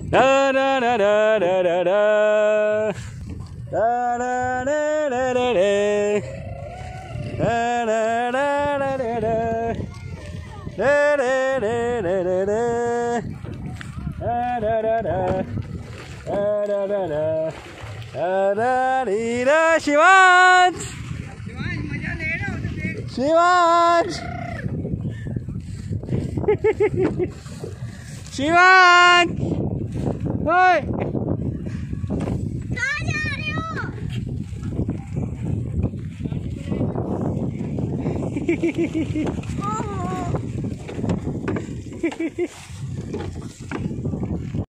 Da da da da da da da. Da da da da da da. Da da da da da da. Da da da da da da. Da da da da. Da da da da. Da da da. Shivansh Shivansh Shivansh ओए कहाँ जा रहे हो? ओहो